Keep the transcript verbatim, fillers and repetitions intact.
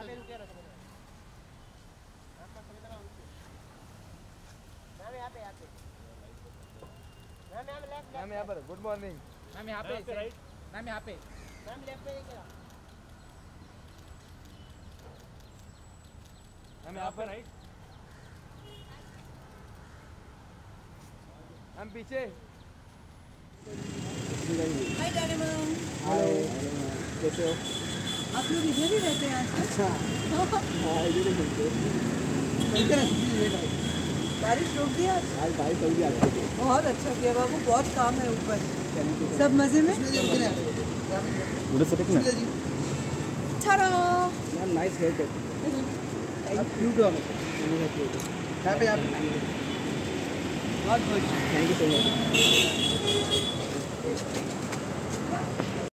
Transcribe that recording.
ma'am यहाँ पर good morning ma'am यहाँ पे राइट मैम यहाँ पे मैम लेफ्ट पे क्या मैम यहाँ पर राइट मैम पीछे हाय डैडी मैम हाय कैसे हो आप लोग इधर ही रहते हैं अच्छा हाँ इधर ही मिलते हैं बारिश रोक दिया आज बारिश हो गई बहुत अच्छा किया बाबू बहुत काम है ऊपर सब मजे में मुझे सटिक ना छाड़ा ma'am nice hair cut cute हो यहाँ पे आप बहुत बहुत थैंक यू सो मच